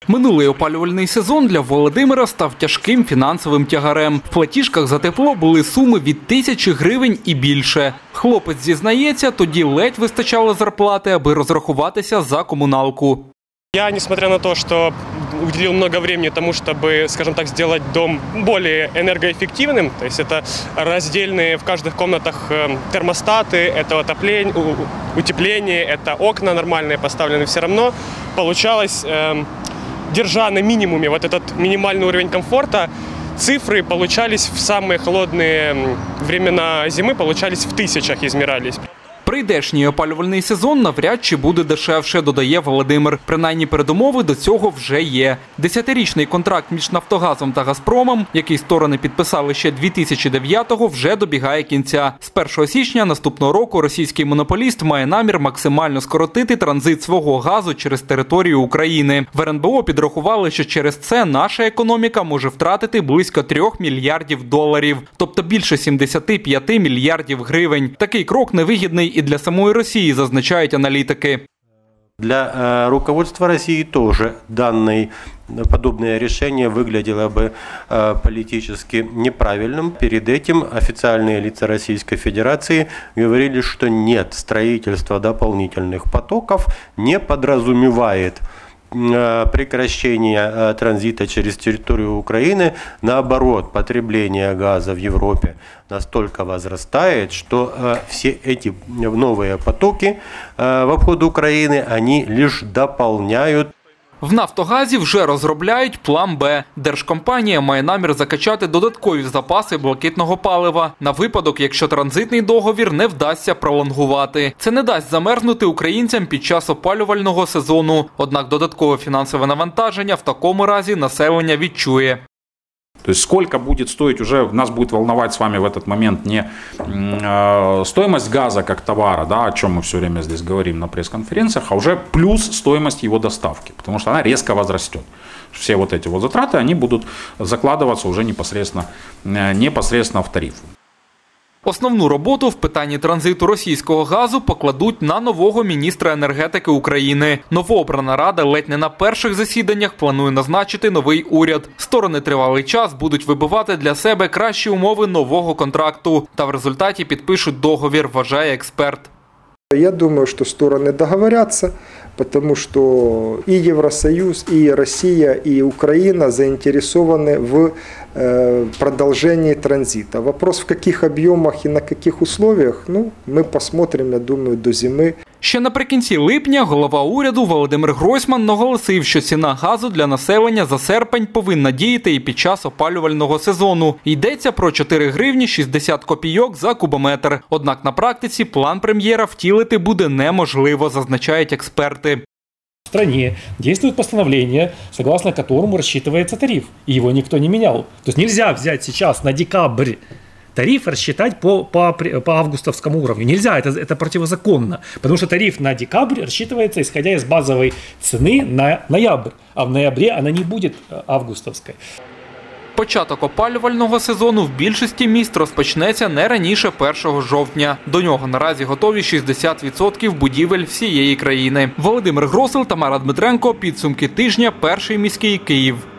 Минулий опалювальний сезон для Володимира став тяжким фінансовим тягарем. В платіжках за тепло були суми від 1000 гривень і більше. Хлопець зізнається, тоді ледь вистачало зарплати, аби розрахуватися за комуналку. Я, несмотря на то, что уделил много времени тому, чтобы, скажем так, сделать дом более энергоэффективным, то есть это раздельные в каждых комнатах термостаты, это отопление, утепление, это окна нормальные поставлены, все равно получалось, держа на минимуме вот этот минимальный уровень комфорта, цифры получались в самые холодные времена зимы, получались в тысячах, измерялись. Прийдешній опалювальний сезон навряд чи буде дешевше, додає Володимир. Принаймні передумови до цього вже є. 10-річний контракт між «Нафтогазом» та «Газпромом», який сторони підписали ще 2009-го, вже добігає кінця. З 1 січня наступного року російський монополіст має намір максимально скоротити транзит свого газу через територію України. В РНБО підрахували, що через це наша економіка може втратити близько 3 мільярдів доларів, тобто більше 75 мільярдів гривень. Такий крок невигідний і для самої Росії, зазначають аналітики. Для руководства России тоже подобное решение выглядело бы политически неправильным. Перед этим официальные лица Российской Федерации говорили, что нет, строительство дополнительных потоков не подразумевает прекращение транзита через территорию Украины. Наоборот, потребление газа в Европе настолько возрастает, что все эти новые потоки в обход Украины, они лишь дополняют. В «Нафтогазі» вже розробляють план «Б». Держкомпанія має намір закачати додаткові запаси блакитного палива на випадок, якщо транзитний договір не вдасться пролонгувати. Це не дасть замерзнути українцям під час опалювального сезону. Однак додаткове фінансове навантаження в такому разі населення відчує. То есть сколько будет стоить, уже нас будет волновать с вами в этот момент не стоимость газа как товара, да, о чем мы все время здесь говорим на пресс-конференциях, а уже плюс стоимость его доставки, потому что она резко возрастет. Все вот эти вот затраты, они будут закладываться уже непосредственно в тариф. Основну роботу в питанні транзиту російського газу покладуть на нового міністра енергетики України. Новообрана рада ледь не на перших засіданнях планує назначити новий уряд. Сторони тривалий час будуть вибивати для себе кращі умови нового контракту. Та в результаті підпишуть договір, вважає експерт. Я думаю, что стороны договорятся, потому что и Евросоюз, и Россия, и Украина заинтересованы в продолжении транзита. Вопрос, в каких объемах и на каких условиях, мы посмотрим, я думаю, до зими. Ще наприкінці липня голова уряду Володимир Гройсман наголосив, що ціна газу для населення за серпень повинна діяти і під час опалювального сезону. Йдеться про 4 гривні 60 копійок за кубометр. Однак на практиці план прем'єра втілити буде неможливо, зазначають експерти. В стране действует постановление, согласно которому рассчитывается тариф, и его никто не менял. То есть нельзя взять сейчас на декабрь тариф рассчитать по августовскому уровню. Нельзя, это противозаконно, потому что тариф на декабрь рассчитывается, исходя из базовой цены на ноябрь, а в ноябре она не будет августовской. Початок опалювального сезону в більшості міст розпочнеться не раніше 1 жовтня. До нього наразі готові 60% будівель всієї країни. Володимир Гросел, Тамара Дмитренко. Підсумки тижня. Перший міський. Київ.